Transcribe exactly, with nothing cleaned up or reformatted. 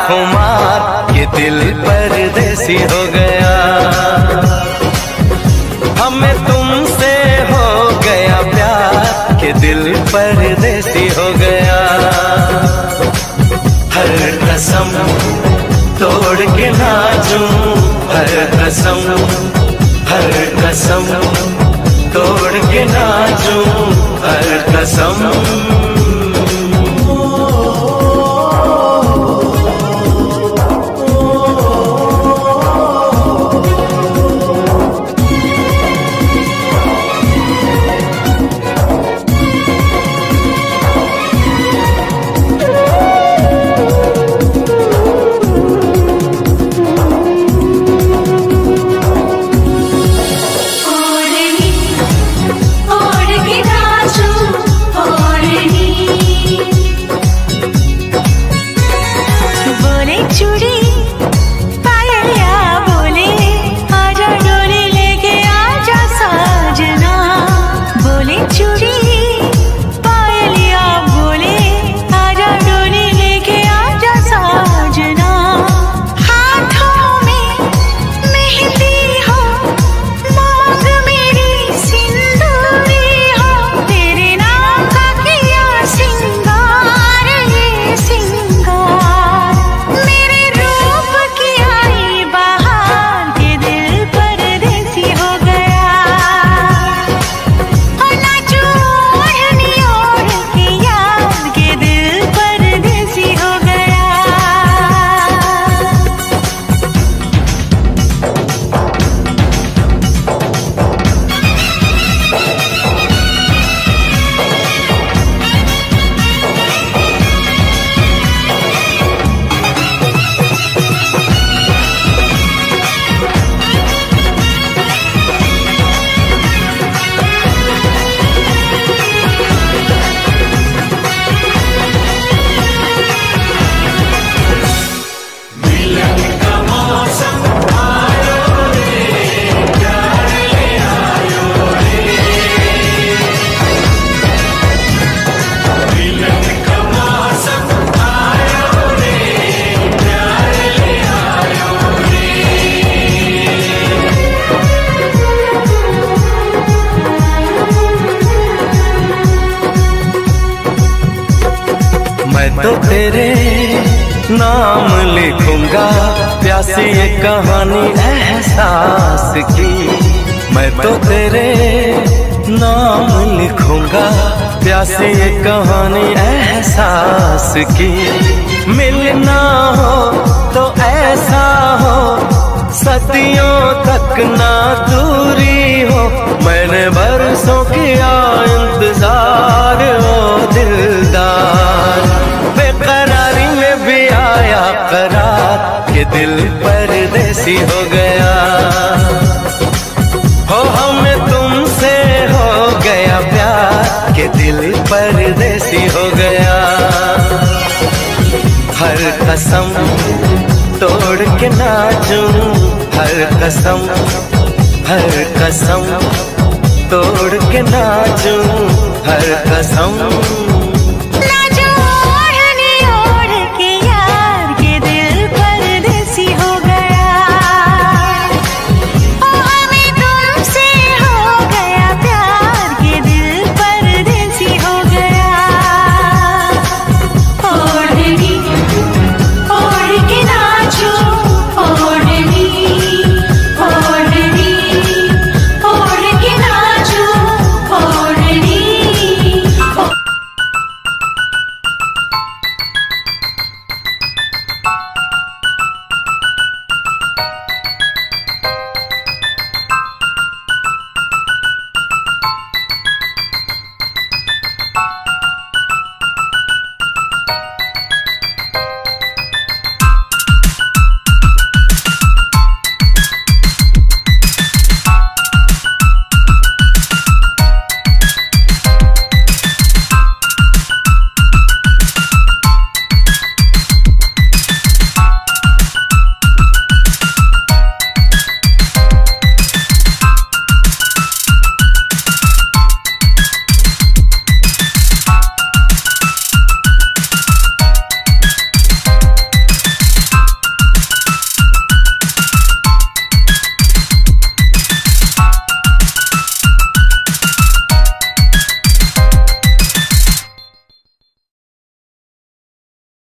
खुमार ये दिल परदेसी हो गया। हमें तुमसे हो गया प्यार के दिल परदेसी हो गया। हर कसम तोड़ के नाचूं, हर कसम हर कसम तोड़ के नाचूं, हर कसम। मैं तो तेरे नाम लिखूंगा प्यासी ये कहानी एहसास की। मैं तो तेरे नाम लिखूंगा प्यासी ये कहानी एहसास की। मिलना हो तो ऐसा हो सदियों तक ना दूरी हो। मैंने बरसों किया इंतजार ओ दिलदार। बेकरारी में भी आया करार के दिल परदेसी हो गया। हो हमें तुमसे हो गया प्यार के दिल परदेसी हो गया। हर कसम तोड़ के नाचूं, हर कसम हर कसम तोड़ के नाचूं, हर कसम।